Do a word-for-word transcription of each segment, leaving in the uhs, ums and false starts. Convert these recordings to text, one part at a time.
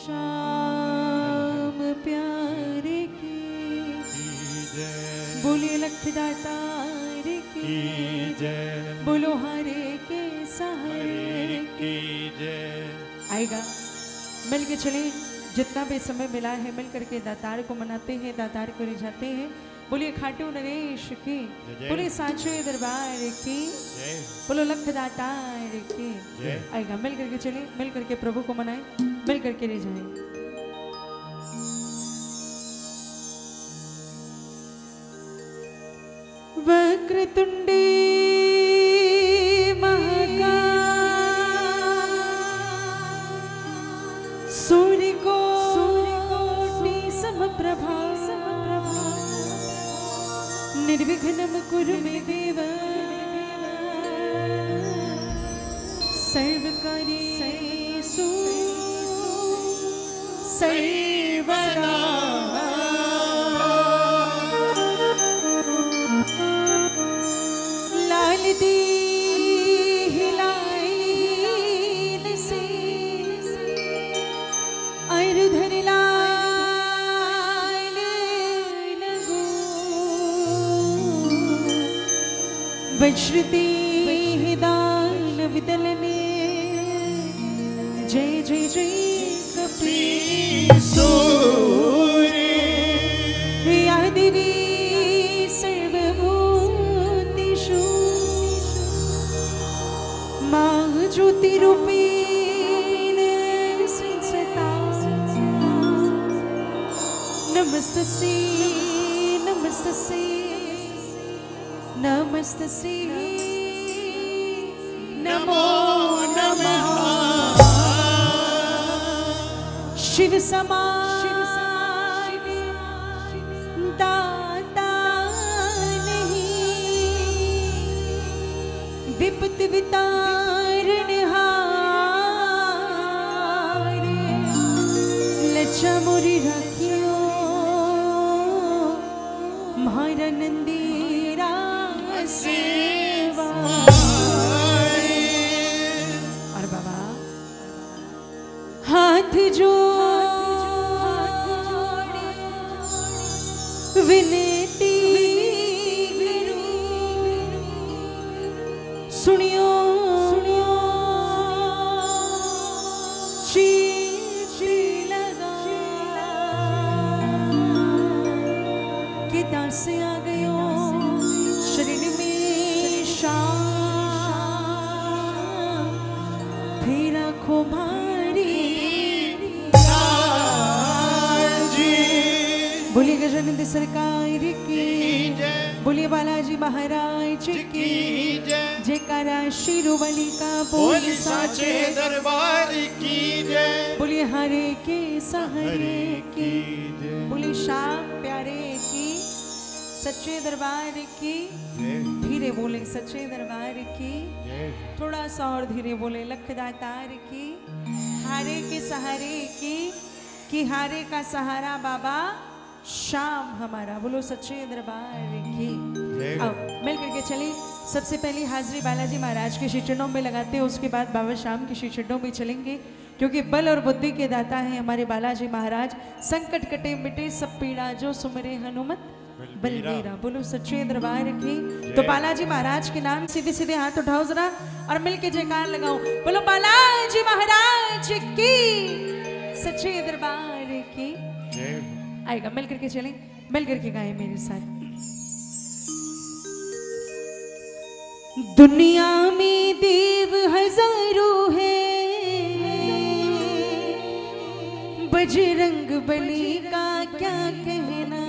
श्याम प्यारे की बोलिए लख दातार की जय, बोलो हरे के सहारे की जय। आएगा मिल के चले, जितना भी समय मिला है मिल करके दातार को मनाते हैं, दातार को रिझाते हैं। बोलिए खाटू नरेश की, बोलिए साचे दरबार की, बोलो लख दातार की। आएगा मिल करके चले, मिल करके प्रभु को मनाएं, मिल करके रिझाएं। वक्रतुंडे सूर्य को समप्रभा निर्विघ्नं कुरु मे देव सर्वकार्येषु सर्वदा। लाल दी वज्रती दान विदलने जय जय जय कपीसूर्य या देवी सर्वभूतेषु मां ज्योतिरूपेण संस्थिता। नमस्तस्यै नमस्तस्यै नमस्तस्यै नमो नमः। शिव समान दाता नहीं, विपत वितारणहार लज्जा मोरी रखियो म्हारा नंदीरा सेवा। और बाबा हाथ जो विनती सुनियो सुनियो शी लगा के दार से आ गयो शरीर में फेरा खो भारी। बोलिए गजानंद सरकार की, बोलिए बालाजी महाराज की जयकारा, शिरोमणि का बोलिए साचे दरबार की जय, बोलिए हरे के सहारे की, बोलिए श्याम प्यारे की सच्चे दरबार की। धीरे बोले सच्चे दरबार की, थोड़ा सा और धीरे बोले लख दातार की, हारे के सहारे की, कि हारे का सहारा बाबा शाम हमारा। बोलो सच्चे दरबार की। अब मिल करके चले, सबसे पहले हाजरी बालाजी महाराज के श्री चरणों में लगाते हैं, उसके बाद बाबा शाम के श्री चरणों में चलेंगे, क्योंकि बल और बुद्धि के दाता हैं हमारे बालाजी महाराज। संकट कटे मिटे सब पीड़ा, जो सुमरे हनुमत बलबीरा। बोलो सच्चे दरबार की। तो बालाजी महाराज के नाम सीधे सीधे हाथ उठाओ जरा और मिलके जयकार लगाओ। बोलो बालाजी महाराज की, सच्चे दरबार की। आएगा मिल करके चलें, मिल करके गाएं मेरे साथ। दुनिया में देव हजारों है, बजरंग बली का क्या कहना।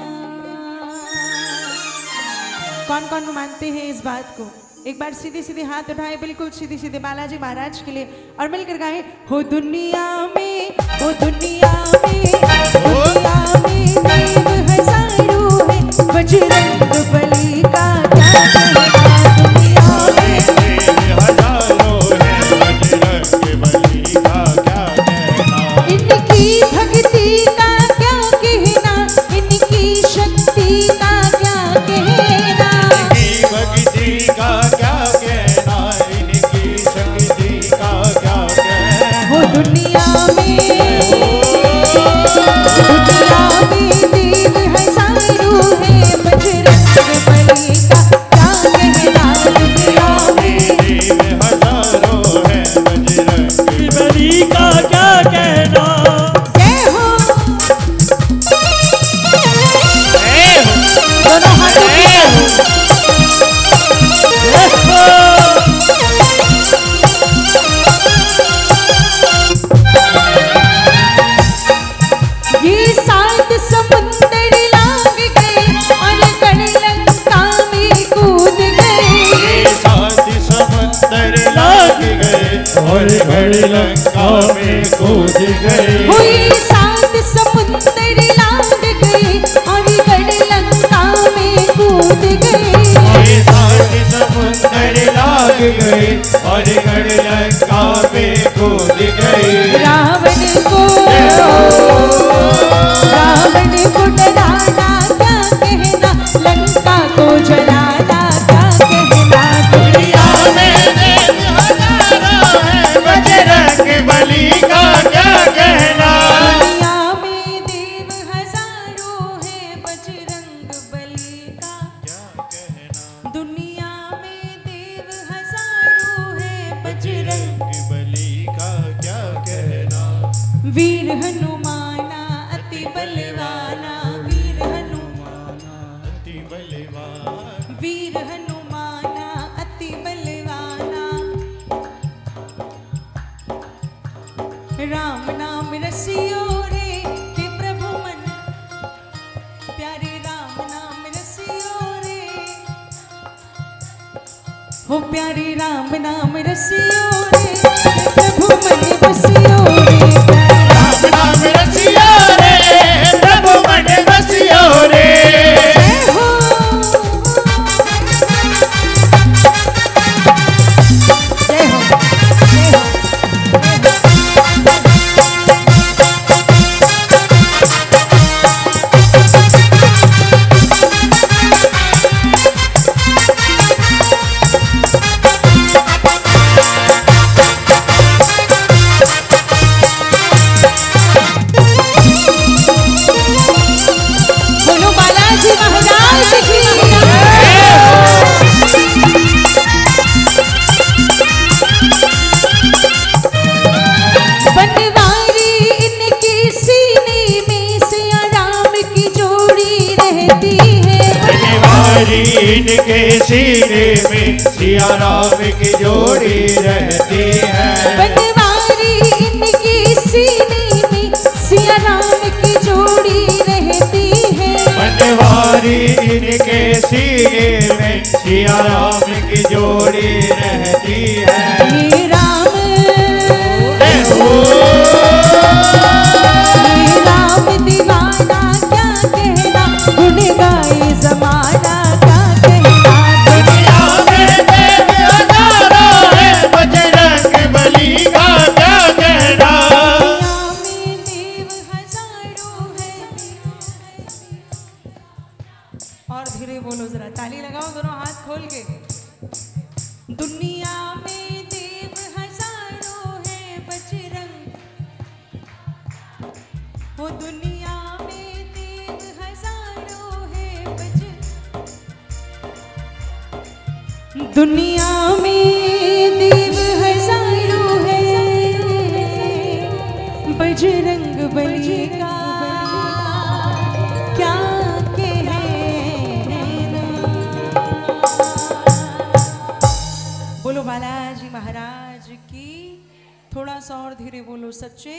कौन कौन मानते हैं इस बात को? एक बार सीधे सीधे हाथ उठाए, बिल्कुल सीधे सीधे बालाजी महाराज के लिए, और मिलकर गाएं। हो दुनिया में, हो दुनिया में, दुनिया में देव हजारों है, बजरंग बली का क्या कहना। दुनिया में देव हजारों है, बजरंग बली का क्या कहना। इनकी भक्ति का क्या कहना, इनकी शक्ति का क्या कहना, इनकी भक्ति का क्या कहना, इनकी शक्ति का क्या कहना। हो दुनिया में और गढ़ लंका में कूद गए। हुई सात समुंदर लांग गए और गढ़ लंका में कूद गए। हुई सात समुंदर लाग गए और गढ़ लंका में कूद गए। रावण को रावण को डराना क्या कहना, लंका को जलाना क्या कहना। दुनिया में देव हजारों है, बजरंग बली का क्या कहना। दुनिया में देव हजारों है, बजरंग बली का क्या कहना। दुनिया में देव हजारों है, बजरंग बली का क्या कहना। वीर हनुमाना अति बलवाना, वीर हनुमाना अति बलवान, वीर हनुमाना अति बलवाना। राम नाम रसियो रे के प्रभु मन, प्यारे राम नाम रसियो रे, हो प्यारे राम नाम रसियो रे के प्रभु मन बसियो रे। राम नाम रसियो रे प्रभु मन बसियो रे। जय हो जय हो जय हो। बोलो बालाजी महाराज की। बनवारी इनके सीने में सिया राम की जोड़ी रहती है। बनवारी इनके सीने में सिया राम की जोड़ी रहती है। बनवारी इनके सीने में सिया राम की जोड़ी रहती है। बनवारी इनके सीने में सिया राम की जोड़ी रहती है। ये राम जय हो। ये राम दीवाना क्या कहना, गुण गाए जमाना क्या कहना। दुनिया में देव हजारों है, बजरंग बली का क्या कहना। दुनिया में देव हजारों है। और धीरे बोलो जरा, ताली लगाओ दोनों हाथ खोल के। दुनिया में देव हजारों है, बजरंग, वो दुनिया में देव हजारों है, बजरंग, दुनिया में देव हजारों है, बजरंग बली का क्या कहना। बोलो बालाजी महाराज की। थोड़ा सा और धीरे बोलो, सच्चे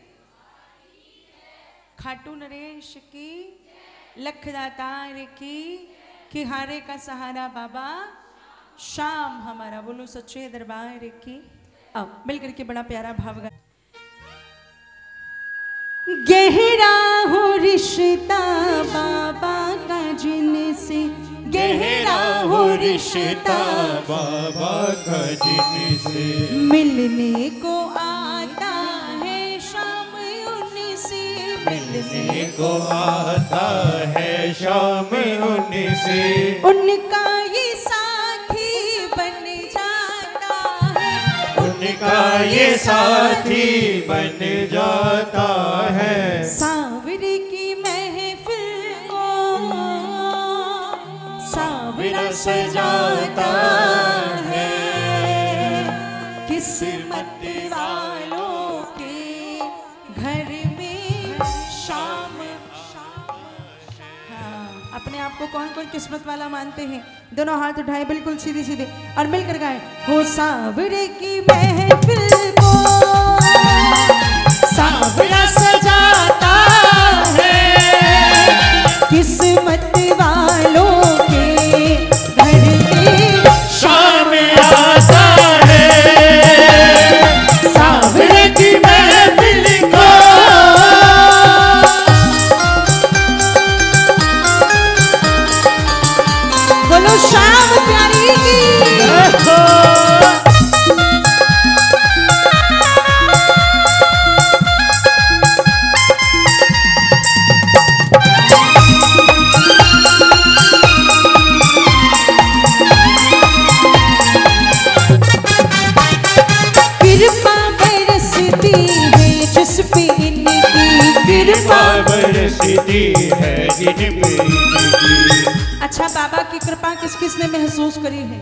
खाटू नरेश की, लखदातार की, कि हारे का सहारा बाबा शाम हमारा। बोलो सच्चे दरबार की। अब मिलकर के बड़ा प्यारा भाव गा। गहरा हो रिश्ता बाबा का जिनसे, गहरा हो रिश्ता बाबा का जिनसे, मिलने को आता है शाम उनसे, मिलने को आता है शाम उनसे। उनका ये साथी बन जाता है, उनका ये साथी बन जाता है। सांवरे की महफिल को सांवरा सजाता है, किस्मत वालों के घर में शाम। हाँ, अपने आप को कौन कौन किस्मत वाला मानते हैं? दोनों हाथ उठाए बिल्कुल सीधे सीधे और मिलकर गाएं। हो सांवरे की महफिल को सांवरा सजाता है, किस्मत वालों के घर में शाम आता है। जिस पे इनकी कृपा बरसती है जिन पे इनकी। अच्छा, बाबा की कृपा किस किस ने महसूस करी है?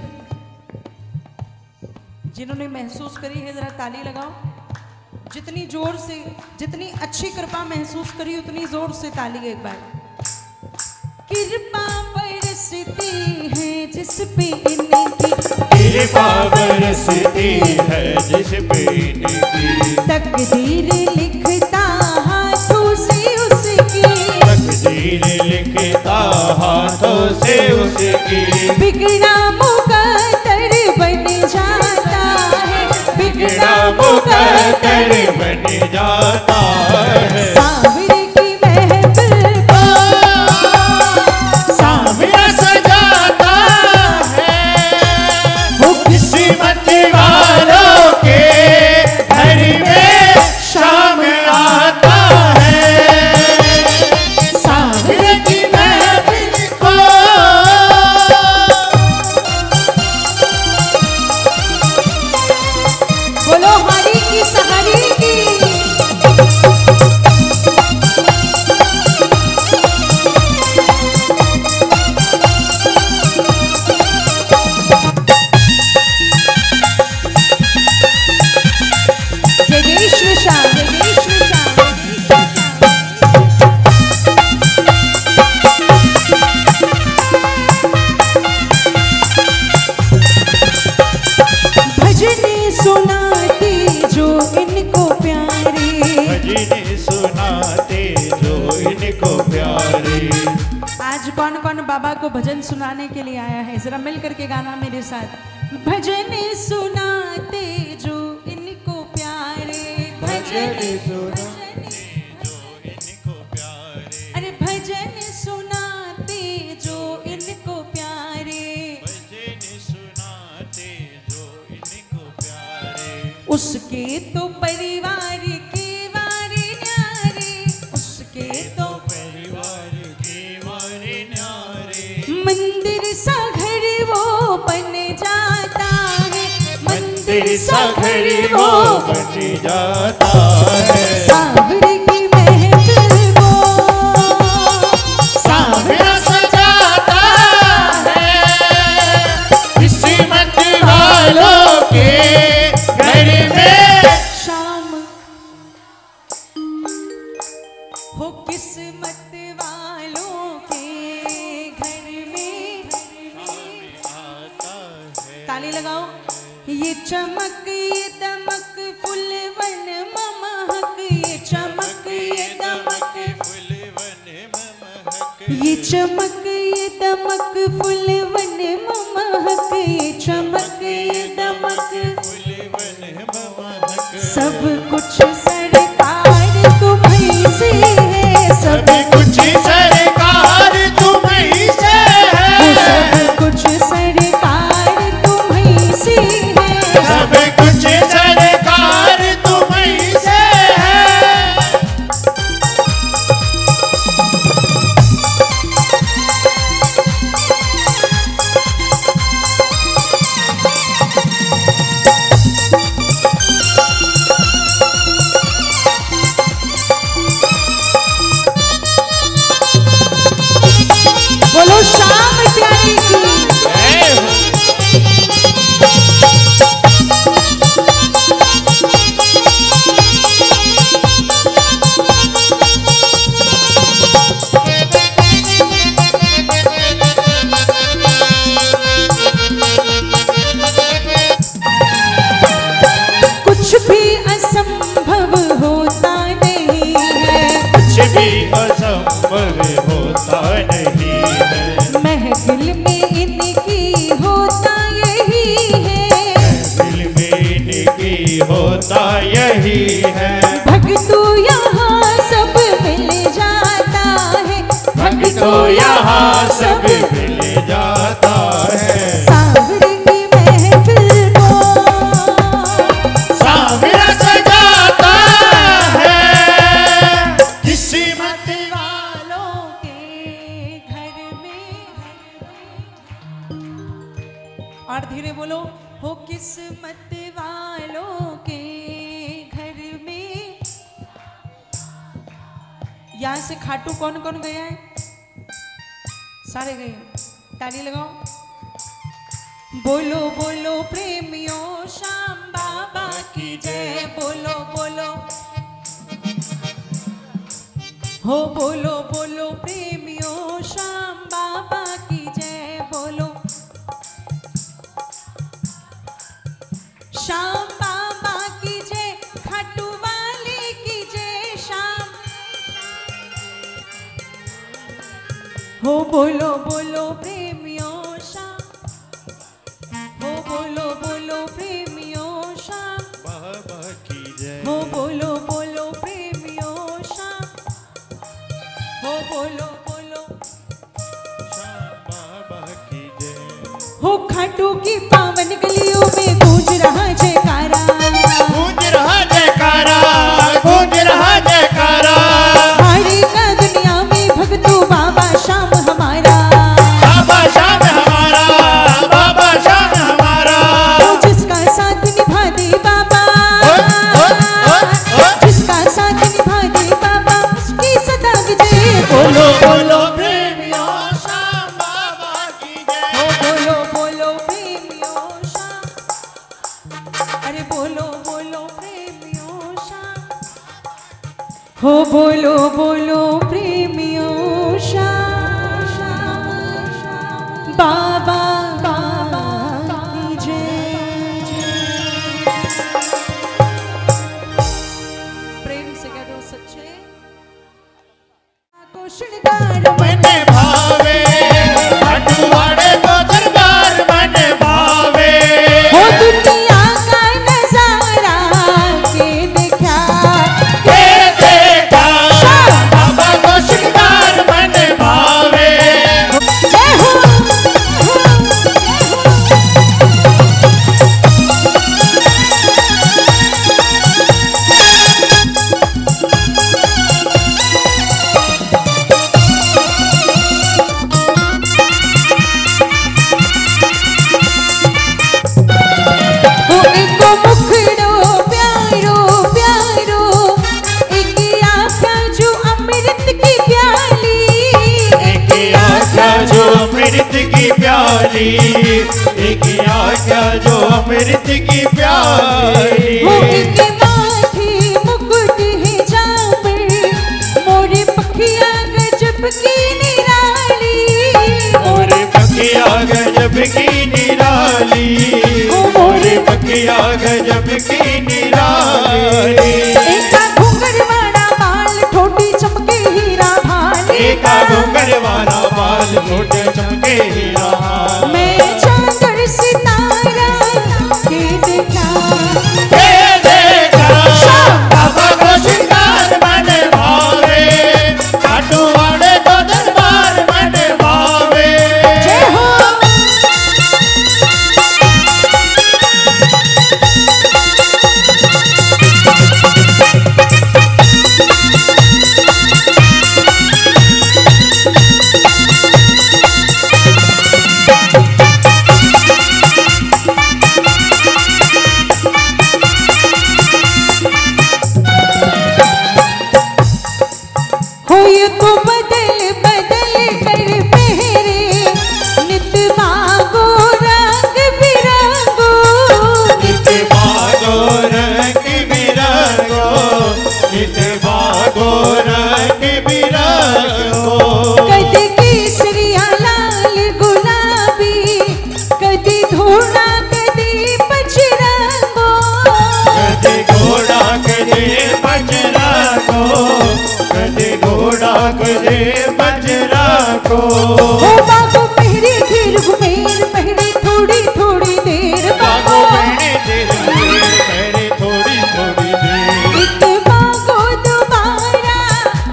जिन्होंने महसूस करी है जरा ताली लगाओ। जितनी जोर से, जितनी अच्छी कृपा महसूस करी उतनी जोर से ताली एक बार। कृपा बरसती है जिस पे इनकी कृपा बरसती है जिस पे इनकी। तकदीर लिखता हाथों से उसकी तकदीर लिखता हाथों से उसकी। बिगड़ा मुकद्दर बन जाता है, बिगड़ा मुकद्दर बन जाता है। सांवरे की महफिल को सांवरा सजाता है, वो किस्मत वालों के घर में शाम आता है। सांवरे की महफिल को बोलो हरी की सहारी की। जगेश्वर शाह, जगेश्वर शाह, भजन सुनाते जो इनको प्यारे। भजन सुनाते जो इनको प्यारे। आज कौन कौन बाबा को भजन सुनाने के लिए आया है? जरा मिल करके गाना मेरे साथ। भजन सुनाते जो इनको प्यारे, भजन सुनाते जो इनको प्यारे। अरे भजन सुनाते जो इनको प्यारे, भजन सुनाते जो इनको प्यारे। उसके तो परिवार के वारे न्यारे, उसके तो परिवार के वारे न्यारे। मंदिर सा घर वो बन जाता है, मंदिर सा घर वो बन जाता है। सांवरे की महफिल को सांवरा सजाता है, किस्मत वालों के घर में शाम हो, किस्मत वालों के घर में। आता है। ताली लगाओ। ये चमक ये दमक फुलवन महक, ये चमक ये दमक, फुलवन महक। ये चमक ये दमक फुलवन महक, ये चमक ये दमक। फुलवन महक। सब कुछ सरकार तुम्हीं से है, सब सब कुछ सरकार तुम्हीं से वो है। सब कुछ सरकार तुम्हीं से है। सब कुछ सरकार तुम्हीं से है। बोलो शाम प्यारी की। जय हो। कुछ भी असंभव होता नहीं है, कुछ भी असंभव होता नहीं है। महफिल में इनकी होता यही है। दिल में इनकी होता यही है। भक्तों यहाँ सब मिल जाता है, भक्तों यहाँ सब मिल जाता है। सांवरे की महफिल को सांवरा सजाता है, किस्मत वालों के घर में। और धीरे बोलो, हो किस्मत वालों के घर में यहाँ से खाटू कौन कौन गया है? सारे गए, ताली लगाओ। बोलो बोलो प्रेमियों श्याम बाबा की जय, बोलो बोलो हो, बोलो बोलो प्रेमियों श्याम बाबा की जय, बोलो श्याम बाबा की जय, खाटू वाले की जय श्याम हो, बोलो बोलो प्रेमियों श्याम हो, बोलो बोलो प्रेमियों श्याम बाबा की जय हो, बोलो बोलो प्रेमियों श्याम हो, बोलो बोलो श्याम बाबा की जय हो। खाटू की पावन गलियों में गूंज रहा जयकारा, गूंज रहा जयकारा, गूंज रहा जयकारा। हारी का दुनिया में भक्तों बाबा श्याम हमारा, बाबा श्याम हमारा, बाबा श्याम हमारा। तो जिसका साथ निभा दे बाबा, ओ, ओ, ओ, ओ। जिसका साथ निभा दे बाबा, उसकी सदा विजय। बोलो बोलो प्रेमियों श्याम बाबा की जय हो, बोलो बोलो प्रेमियों श्याम, अरे बोलो बोलो प्रेमियों श्याम हो, बोलो बोलो प्रेमियों श्याम बाबा बाबा की जय। प्रेम से कह दो सच्चे को श्रृंगार मने भावे, अटुवाड़े को दरबार मने भावे। हो, दुनिया का नजारा के देखा के देखा बाबा को श्रृंगार मने भावे। जय हो, हो एको मुखड़ो प्यारो प्यारो, एक आँखा जो अमृत की प्याली, एक आज्ञा जो अमृत की प्याली, एक आज्ञा जो अमृत की प्याली। हो एक माथे मुकुट है जाबर, मोरे पखिया गजब की निराली, मोरे पखिया गजब की निराली, मोरे पखिया गजब की निराली। एका घूंघर वाला बाल ठोडी चमके हीरा भाले, एका घूंघर वाला बाल छोटे चमके हीरा। मैं चांदर सितारा के देखा के देखा बाबा को श्रृंगार मने भावे, खाटूवाड़े को दरबार मने भावे। जय हो, हो ये तो बदल बदल कर पहरे, नित मांगो रंग बिरंगो, नित भागो रंग बिरंगो, नित भागो रंग बिरंगो। कदी केसरिया लाल गुलाबी, कदी धोड़ा कदी पचरंगो, कदे घोड़ा कदे बजरा को, कदे घोड़ा कदे बजरा को। हो बागो पहरे घेर घुमेर पहरे थोड़ी थोड़ी देर, बागो बागो बहने देर देर पहरे थोड़ी थोड़ी देर। एक बागो दोबारा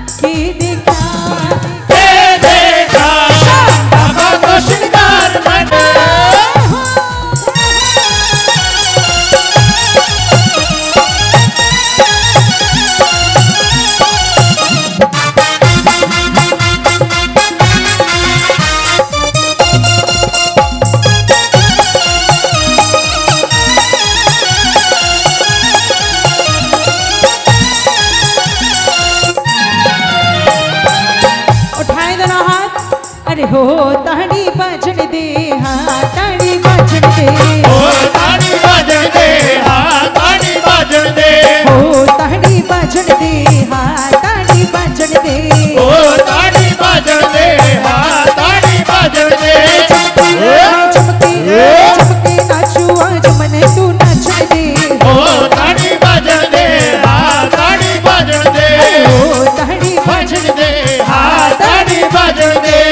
अरे हो ताड़ी बाजन दे हाँ ताड़ी बाजन दे ओ ताड़ी बाजन दे हाँ ताड़ी बाजन दे हो ताड़ी बाजन दे हाँ ताड़ी बाजन दे ओ ताड़ी बाजन दे हाँ ताड़ी बाजन दे चमके चमके नाचू आज मने तू नाचन दे ओ ताड़ी बाजन दे हाँ ताड़ी बाजन दे हो ताड़ी बाजन दे हाँ ताड़ी बाजन दे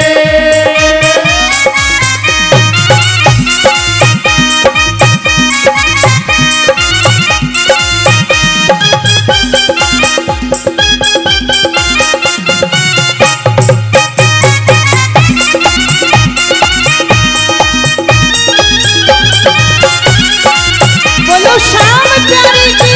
बोलो शाम प्यारी की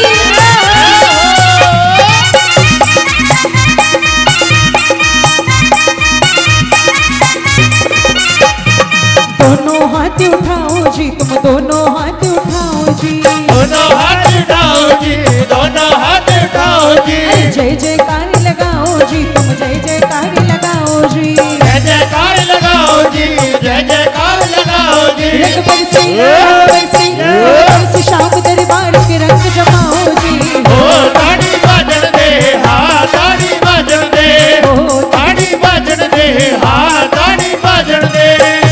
दोनों हाथ उठाओ जी तुम दोनों हाथ उठाओ जी दोनों हाथ उठाओ जी दोनों हाथ उठाओ जी जय जयकार लगाओ जी तुम जय जयकार लगाओ जी जय जयकार लगाओ जी जय जयकार लगाओ जी रंग बरसे रंग बरसे रंग बरसे शाम दरबार के रंग जमाओ जी ओ ताड़ी बाजन दे हाँ ताड़ी बाजन दे ओ ताड़ी बाजन दे हाँ ताड़ी बाजन दे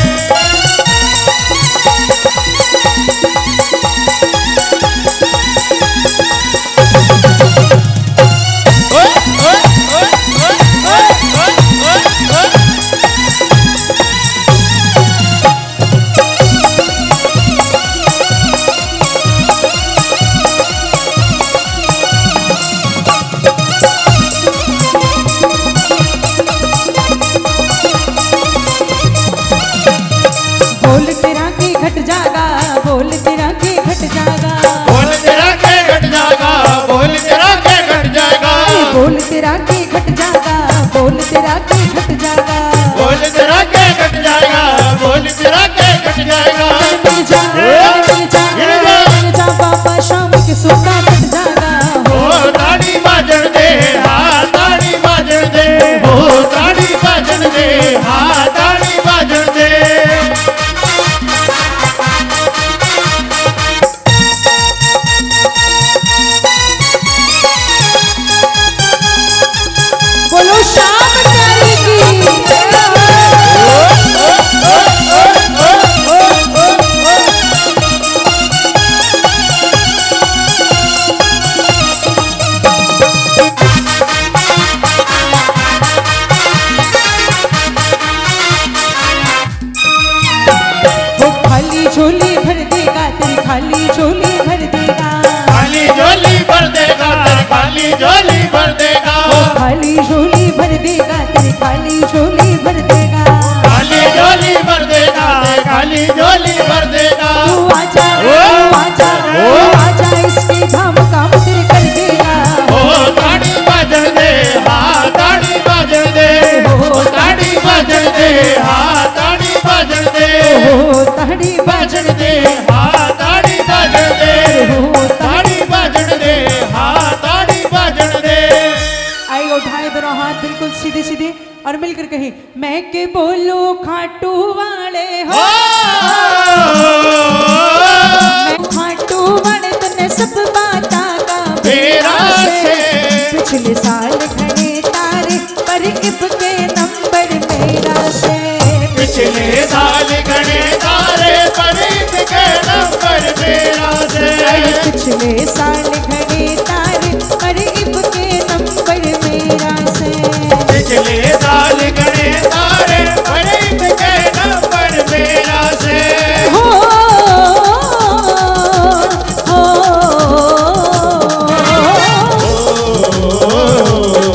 ओए ओए ओए ओए ओए ओए ओए बोल तेरा के घट जागा बोल तेरा के घट जागा बोल तेरा के घट जाएगा बोल तेरा के घट जाएगा बोल तेरा के घट जागा बोल तेरा के घट जागा बोल तेरा के घट जाएगा बोल तेरा के घट जाएगा मिल जा मिल जा मिल जा बाबा शाम के सुना घट जागा ओ ताड़ी बाजन दे हाँ ताड़ी बाजन दे ओ ताड़ी बाजन दे हाँ ताड़ी बाजन दे बोलो शाम प्यारी की वो खाली झोली भर देगा तेरी खाली झोली भर देगा खाली झोली भर देगा तेरी खाली झोली भर देगा वो खाली झोली भर देगा तेरी खाली झोली भर देगा खाली झोली भर देगा तेरी खाली झोली भर देगा तू आजा तू आजा तू आजा इसके धाम काम तेरे कर देगा ओ ताड़ी बाजन दे हाँ ताड़ी बाजन दे ओ ताड़ी बाजन दे हाँ ताड़ी बाजन दे ओ ताड़ी बाजन दे हाँ ताड़ी बाजन दे हो ताड़ी बाजन दे हाँ ताड़ी बाजन दे आई उठाए दोनों हाथ बिल्कुल सीधे सीधे और मिलकर कहे मैं के बोलो खाटू वाले हो मैं खाटू वाले तने सब बाता का बेरा से पिछले साल घने तारे पर इब के नंबर मेरा से पिछले साल गणे तारे परीत के नंबर मेरा से पिछले साल घने तारे पर इब के नंबर मेरा से पिछले साल गणे तारे परीत के नंबर मेरा से हो हो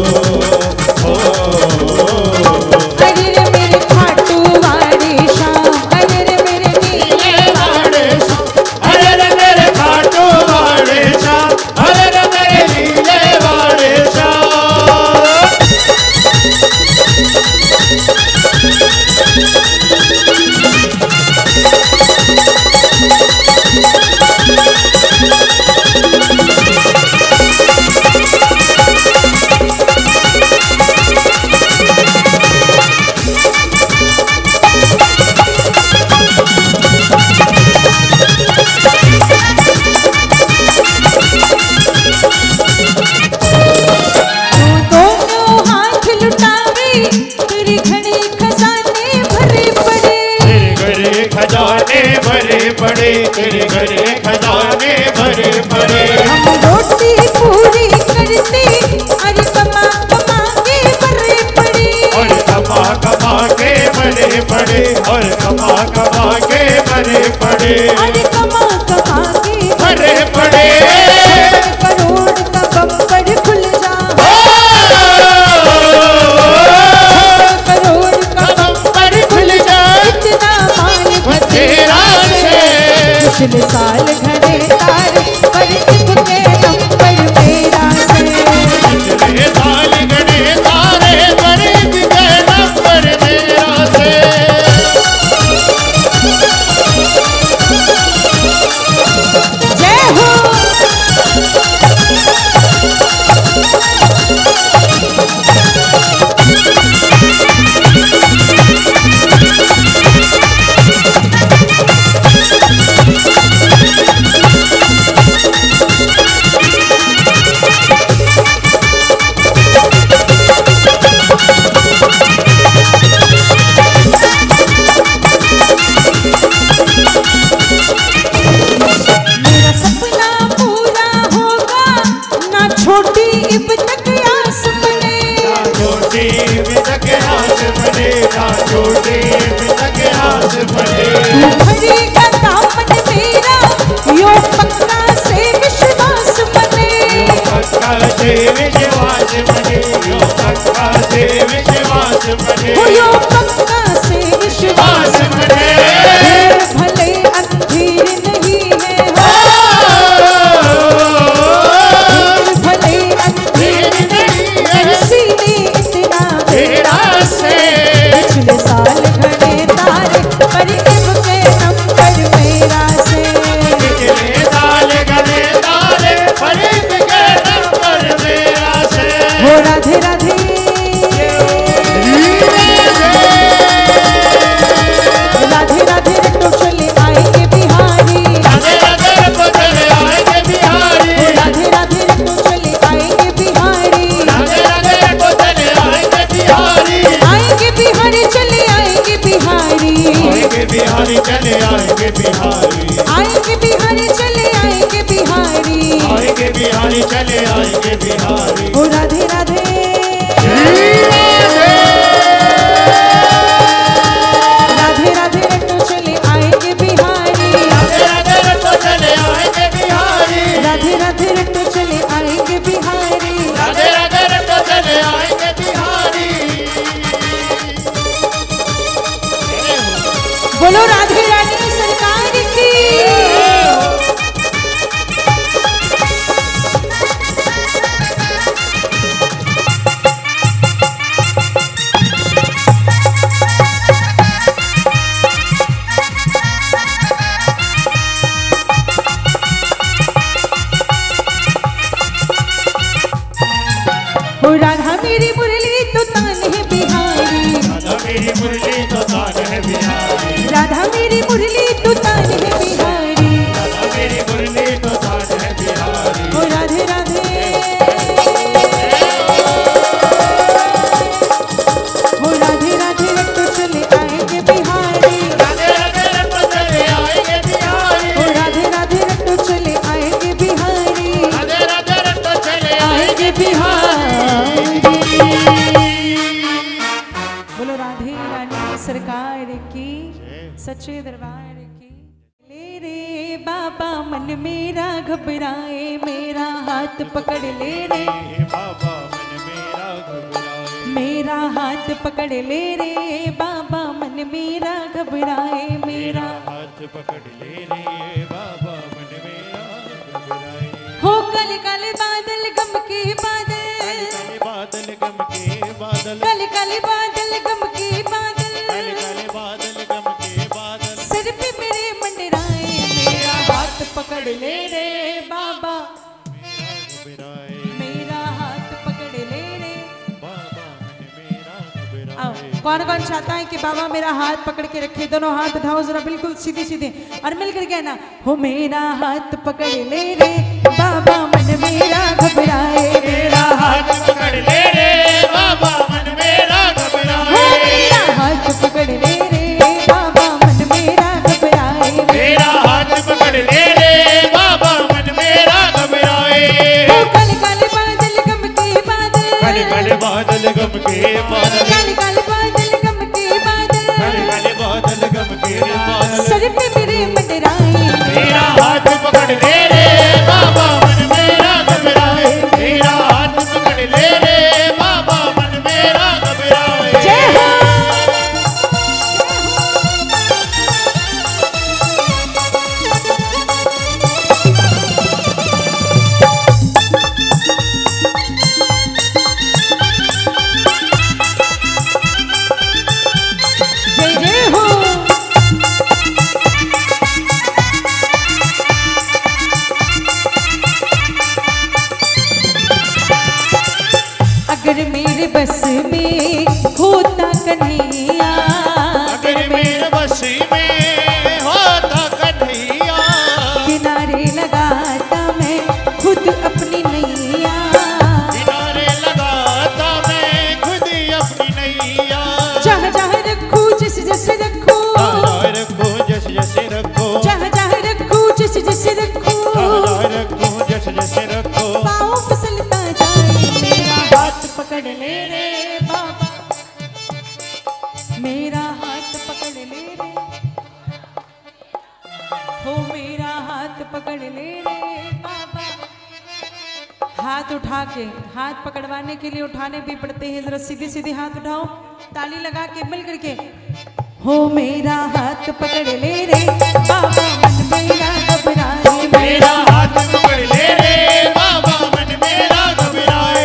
तेरे घर खजाने भरे पड़े। हम रोटी पूरी करते अरे कमा कमा के भरे पड़े, और कमा कमा के भरे पड़े, और कमा कमा के भरे पड़े, अरे कमा कमा के भरे पड़े। करोड़ का बम्पर खुल जा, करोड़ का बम्पर खुल जा, इतना माल बतेरा से। पिछले साल घरे तार पर इनके नंबर मेरा से, पिछले साल घड़े तारे पर इनके नंबर मेरा से। जय हो। मेरा सपना पूरा होगा ना छोटी इब तक आस बने, ना छोटी इब तक आस बने, ना छोटी इब तक आस बने। भरेगा दामन मेरा यो पक्का से विश्वास बने, यो पक्का से विश्वास बने, यो पक्का से विश्वास बने, हो यो पक्का से विश्वास विश्वास बने। भले अंधेर नहीं है, भले अंधेर नहीं है, सीने इतना तेरा से। पिछले साल घड़े तारे पर इनके नंबर मेरा से, पिछले साल घड़े तारे पर इनके नंबर मेरा से। हो राधे राधे राधे राधे रट्टो चले आएंगे बिहारी, राधे राधे रट्टो चले आएंगे बिहारी, हो राधे राधे रट्टो चले आएंगे बिहारी, राधे राधे रट्टो चले आएंगे बिहारी, आएंगे बिहारी चले आएंगे बिहारी, आएंगे बिहारी चले आएंगे बिहारी, आएंगे बिहारी चले आएंगे बिहारी, आएंगे बिहारी चले आएंगे बिहारी। हो राधे राधे राधे राधे रट्टो चले आएंगे बिहारी, राधे राधे रट्टो चले आएंगे बिहारी, राधे राधे रट्टो चले आएंगे बिहारी, राधे राधे रट्टो चले आएंगे बिहारी। बोलो राधे रानी सरकार की। हो राधा मेरी मुरली तो तान है बिहारी, राधा मेरी मुरली तो तान है बिहारी, राधा मेरी मुरली तो तान है बिहारी, राधा मेरी मुरली तो तान है बिहारी। हो राधे राधे हो राधे राधे रट्टो चले आएंगे बिहारी, राधे राधे रट्टो चले आएंगे बिहारी, हो राधे राधे रट्टो चले आएंगे बिहारी, राधे राधे रट्टो चले आएंगे बिहारी। बोलो राधे रानी सरकार की, सच्चे दरबार की। ले रे बाबा मन मेरा घबराए, मेरा हाथ पकड़ ले रे, बाबा मन मेरा घबराए, मेरा हाथ पकड़ ले रे बाबा मन मेरा घबराए, मेरा हाथ पकड़ ले रे बाबा मन मेरा घबराए। हो कल कल बादल गम के बादल, काले बादल गम के बादल, कल कल बादल गम के बादल, काले काले बादल गम के बादल, सिर पे मेरे मंडराए, मेरा हाथ पकड़ ले रे बाबा, मेरा घबराए, मेरा हाथ पकड़ ले रे। बाबा मन मेरा घबराए। आओ कौन कौन चाहता है कि बाबा मेरा हाथ पकड़ के रखे, दोनों हाथ उठाओ जरा बिल्कुल सीधे सीधे और मिल कर कहना, हो मेरा हाथ पकड़ ले रे बाबा मन मेरा घबराए, मेरा हाथ पकड़ ले रे बाबा मन मेरा घबराए, हो मेरा हाथ पकड़ ले रे बाबा मन मेरा घबराए, मेरा हाथ पकड़ बादल गम के बादल, काले काले बादल गम के बादल, काले काले बादल गम के बादल, सर पे मेरे मंडराए, मेरा हाथ पकड़ ले रे बाबा मन मेरा घबराए, मेरा हाथ पकड़ ले रे बाबा मन मेरा घबराए। जय हो। जय जय हो। अगर मेरे बस में होता कन्हैया, अगर मेरे बस में होता कन्हैया, किनारे लगाता मैं खुद अपनी नैया, किनारे लगाता मैं खुद अपनी नैया, जहाँ जहाँ रखूँ जिस जैसे रखूँ, जहाँ रखो जैसे जैसे रखो, जहाँ जहाँ रखूँ जिस जैसे रखूँ, जहाँ रखो जैसे जैसे रखो, पाँव फिसलता जाए, मेरा हाथ पकड़ ले रे बाबा, मेरा हाथ पकड़ ले रे, हो मेरा हाथ पकड़ ले रे बाबा। हाथ उठा के, हाथ पकड़वाने के लिए उठाने भी पड़ते हैं, जरा सीधे सीधे हाथ उठाओ, ताली लगा के मिल करके, हो मेरा हाथ पकड़ ले रे बाबा मन मेरा घबराए, मेरा हाथ पकड़ ले रे बाबा मन मेरा घबराए।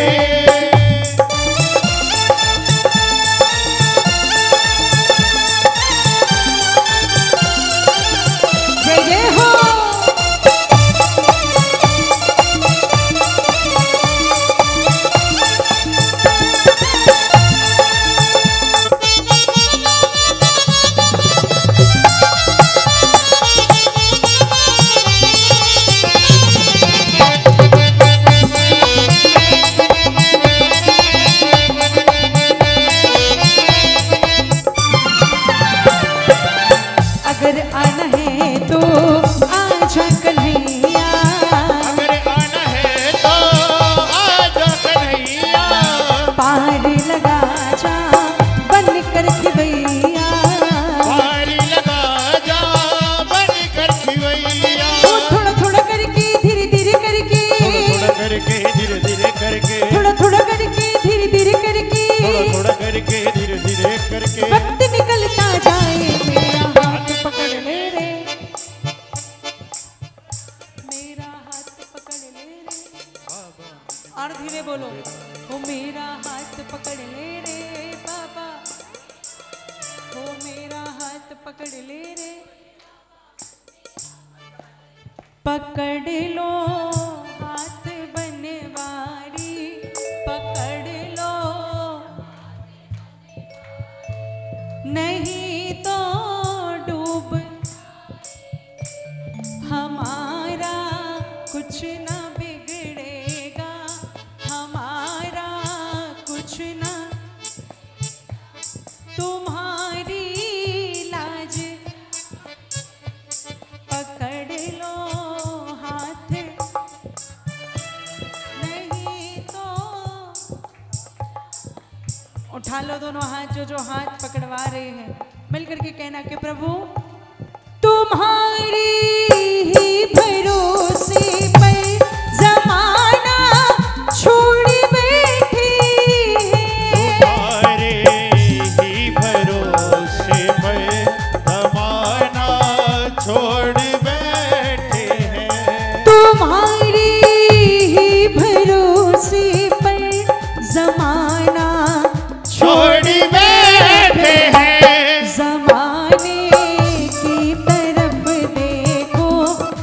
जय जय हो। अगर आना है तो आजा कन्हैया, अगर आना है तो आजा कन्हैया, पार लगा जा बन कर खिवैया, पारी लगा जा बन कर खिवैया, ओ थोड़ा थोड़ा करके धीरे धीरे करके, थोड़ा करके धीरे धीरे करके, थोड़ा थोड़ा करके धीरे धीरे करके, थोड़ा थोड़ा करके धीरे धीरे करके, वक्त निकलता जाए, मेरा हाथ पकड़ ले रे, मेरा हाथ पकड़ ले रे, और धीरे बोलो, ओ मेरा हाथ पकड़ ले रे बाबा, ओ मेरा हाथ पकड़ ले रे, पकड़ लो हाथ बनवारी, पकड़ लो नहीं तो डूब हमारा कुछ ना बिगड़ेगा, हमारा कुछ ना, तुम्हारी लाज पकड़ लो हाथ, नहीं तो उठा लो दोनों हाथ, जो जो हाथ पकड़वा रहे हैं मिल करके कहना कि प्रभु तुम्हारी ही भरोसे पर जमाना छोड़ बैठी है, तुम्हारे ही भरोसे पर जमाना छोड़ बैठे हैं, तुम्हारी ही भरोसे पर जमाना छोड़ बैठे हैं, जमाने की तरफ देखो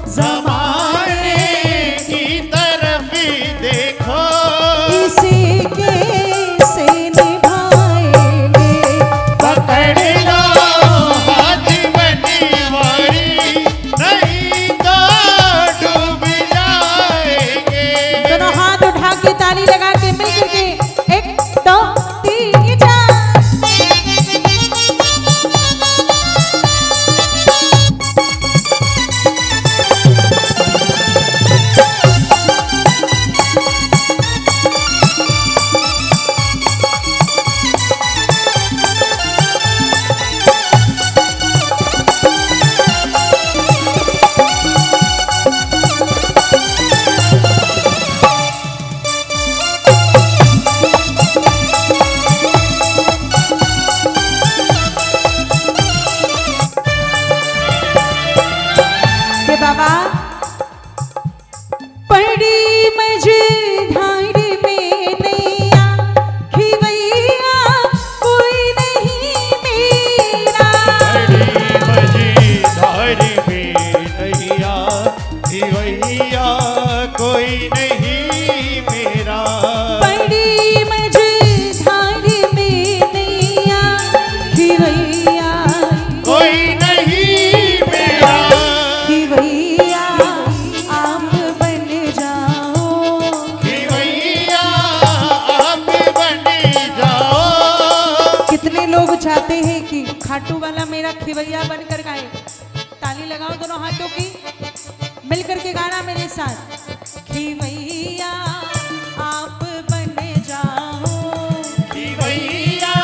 चाहते हैं कि खाटू वाला मेरा खिवैया बनकर गाए, ताली लगाओ दोनों हाथों की, मिलकर के गाना मेरे साथ। खिवैया आप बन जाओ, खिवैया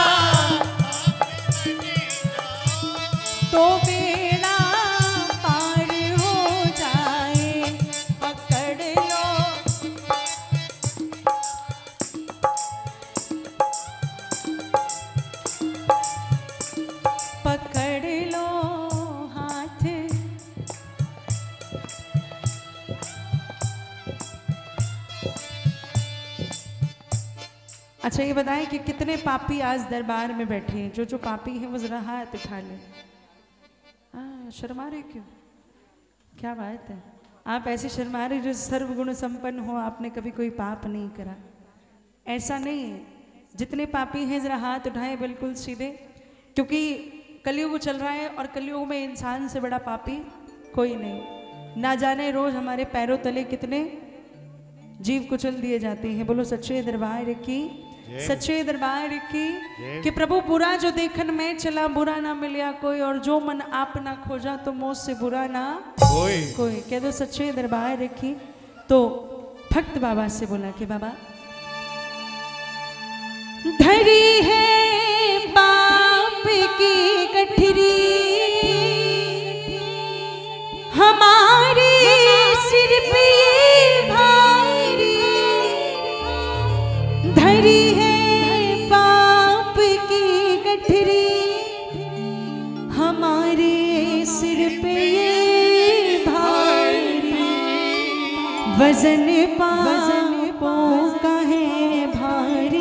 तो बेड़ा पार हो जाए, पकड़ लो पकड़ लो हाथ। अच्छा ये बताएं कि कितने पापी आज दरबार में बैठे हैं? जो जो पापी हैं वो जरा हाथ उठा लें। हाँ, शर्मा रहे क्यों? क्या बात है, आप ऐसे शर्मा रहे जो सर्वगुण संपन्न हो, आपने कभी कोई पाप नहीं करा। ऐसा नहीं है, जितने पापी हैं जरा हाथ उठाएं बिल्कुल सीधे, क्योंकि कलयुग चल रहा है और कलयुग में इंसान से बड़ा पापी कोई नहीं। ना जाने रोज हमारे पैरों तले कितने जीव कुचल दिए जाते हैं। बोलो सच्चे दरबार की, सच्चे दरबार की। कि प्रभु बुरा जो देखन में चला, बुरा ना मिलिया कोई, और जो मन आप ना खोजा तो मोह से बुरा ना कोई कोई। कह दो सच्चे दरबार की। तो भक्त बाबा से बोला कि बाबा धरी है बाप की गठरी हमारे सिर पे भारी, धरी है पाप की गठरी हमारे सिर पे ये भारी, वजन पापों का है भारी,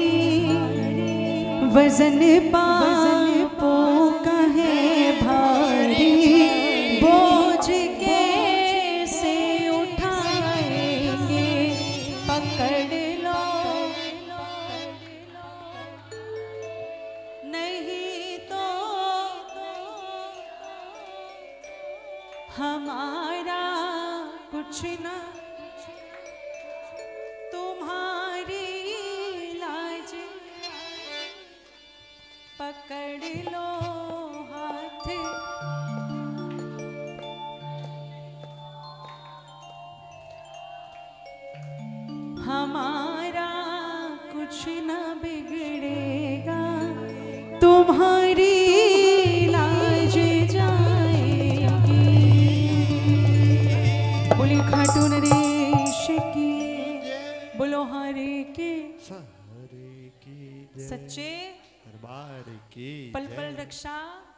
वजन पापों का है भारी, बोझ कैसे उठाएंगे, पकड़ लो नहीं तो हमारा कुछ ना, तुम्हारी लाज पकड़ लो हाथ। हमारा कुछ न बिगड़ेगा, तुम्हारी लाज जाएगी। बोली खाटू नरेश की, बोलो हरे के सच्चे दरबार की, पल पल रक्षा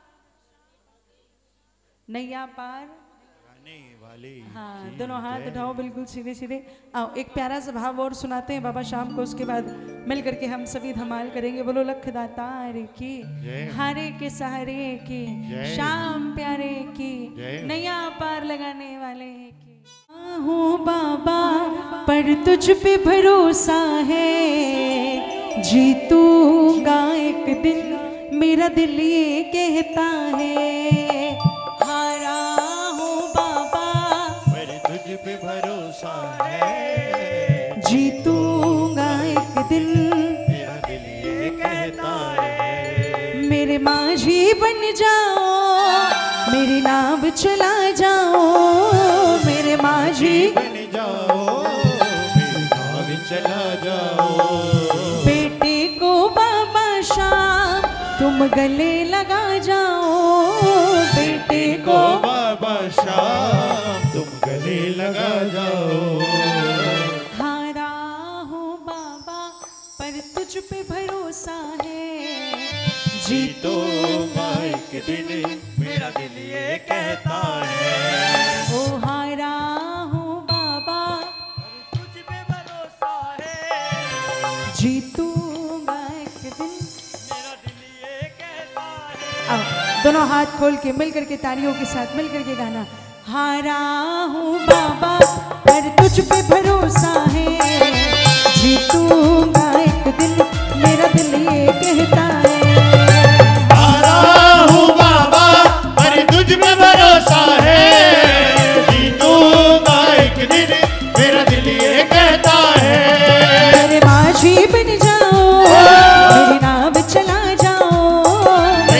नैया पार वाली। हाँ, दोनों हाथ उठाओ बिल्कुल सीधे सीधे। आओ एक प्यारा सा भाव और सुनाते हैं बाबा शाम को, उसके बाद मिल करके हम सभी धमाल करेंगे। बोलो लख दातार की, हारे के सहारे की, शाम प्यारे की, नैया पार लगाने वाले की। हूँ बाबा पर तुझ पे भरोसा है, जीतूंगा एक दिन मेरा दिल ये कहता है। हारा हूँ बाबा पर तुझ पे भरोसा है, जीतूंगा एक दिन मेरा दिल ये कहता है। मेरे माझी बन जाओ, मेरी नाव चला जाओ, मेरे माझी बन जाओ, मेरी नाव चला जाओ। बेटे को बाबा शाम तुम गले लगा जाओ, बेटे को बाबा शाम तुम गले लगा जाओ। हारा हूँ बाबा पर तुझ पे भरोसा है, जीतूंगा एक दिन मेरा दिल ये कहता है। ओ हारा हूँ बाबा तुझ पे भरोसा है, जीतूंगा एक दिन मेरा दिल ये कहता है। आओ दोनों हाथ खोल के मिल करके तालियों के साथ मिल करके गाना। हारा हूँ बाबा पर तुझ पे भरोसा है, जीतूंगा एक दिन मेरा दिल ये कहता है। हारा हूँ बाबा पर तुझ पे भरोसा है, जीतूंगा एक दिन मेरा दिल ये कहता है। मेरे माझी बन जाओ, मेरी नाव चला जाओ,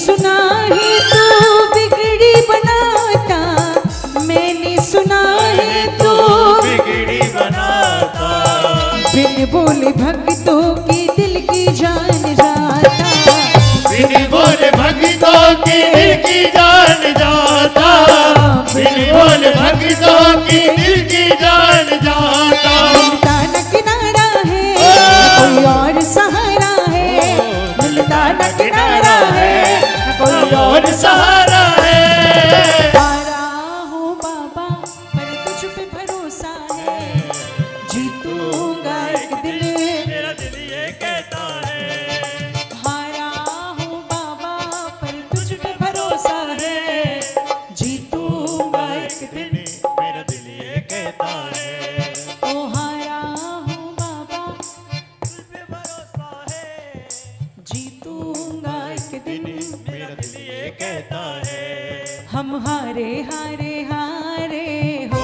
सुना है तू बिगड़ी बनाता, मैंने सुना है तू बिगड़ी बनाता, बिन बोले भक्तों की दिल की जान जाता, बिन बोले भक्तों की दिल की जान जाता, बिन बोले भक्तों की दिल की जान जाता। मिलता न किनारा है कोई और सहारा है, मिलता न किनारा है कोई और सहारा है। हारा हूँ बाबा पर तुझ पे भरोसा है, जीतूंगा एक दिन मेरा दिल ये कहता है। हारा हूँ बाबा पर तुझ पे भरोसा है, जीतूंगा एक दिन मेरा दिल ये कहता है। ओ हारा हूँ बाबा तुझ पे भरोसा है, जीतूंगा एक दिन मेरा दिल ये कहता है। हम हारे हारे हारे हो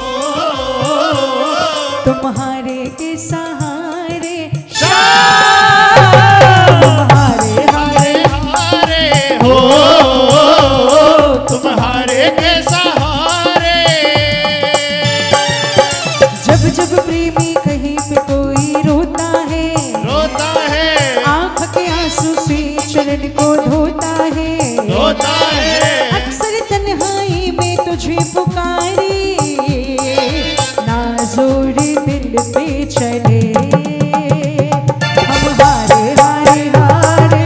तुम हारे के सहारे, हारे हारे हारे हो तुम्हारे के सहारे। जब जब प्रेमी कहीं पे कोई रोता है, रोता है आँख के आंसू से चरण को धोता है, रोता है अक्सर तन्हाई में तुझे पुकारे, नाज़ुर दिल पे चले हम हारे हारे हारे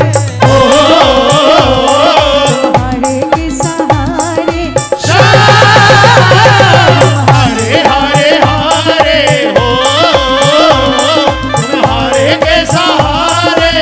तुम्हारे के सहारे, हारे हारे हारे हो तुम्हारे के सहारे।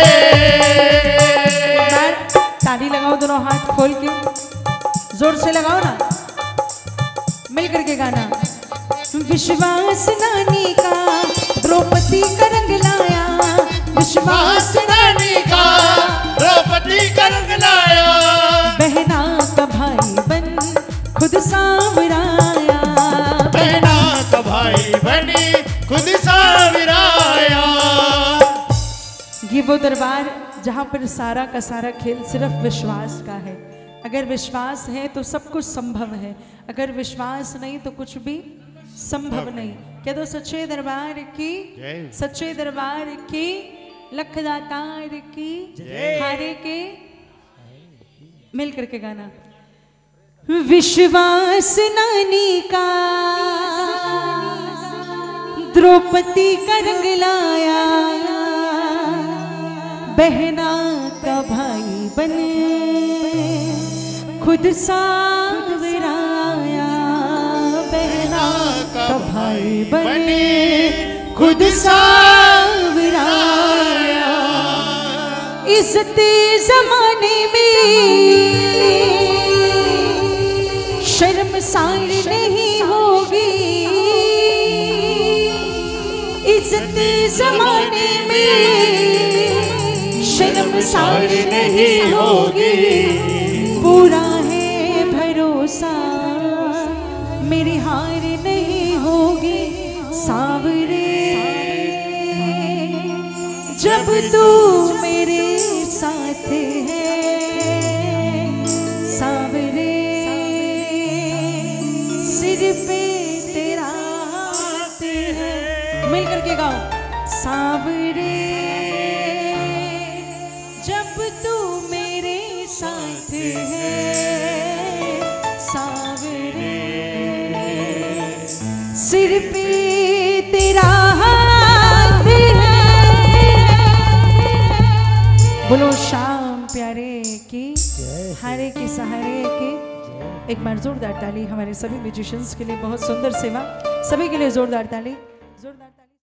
ताली लगाओ दोनों हाथ खोल के, जोर से लगाओ ना, मिल करके गाना। विश्वास नानी का द्रौपदी का रंग लाया, विश्वास रानी का द्रौपदी का रंग लाया, बहना का भाई बन खुद सांवराया, बहना का भाई बनी खुद सावराया। ये वो दरबार जहाँ पर सारा का सारा खेल सिर्फ विश्वास का है। अगर विश्वास है तो सब कुछ संभव है, अगर विश्वास नहीं तो कुछ भी संभव नहीं। कह दो सच्चे दरबार की, सच्चे दरबार की, लख दातार की, हारे के, मिल करके गाना। विश्वास नानी का द्रौपदी का रंग लाया, बहना का भाई बने खुद सांवराया, बहना का भाई बने खुद सांवराया। इज्जत जमाने में शर्मसार नहीं होगी, इज्जत जमाने में शर्मसार नहीं होगी, पूरा है भरोसा मेरी हार नहीं होगी, सांवरे जब तू मेरे साथ है, सांवरे सिर पे तेरा हाथ है, मिल करके गाओ। सांवरे जब तू मेरे साथ है, सांवरे सिर पे तेरा हाथ है। बोलो शाम प्यारे की, हारे के सहारे के। एक बार जोरदार ताली हमारे सभी म्यूजिशियंस के लिए, बहुत सुंदर सेवा, सभी के लिए जोरदार ताली, जोरदार ताली।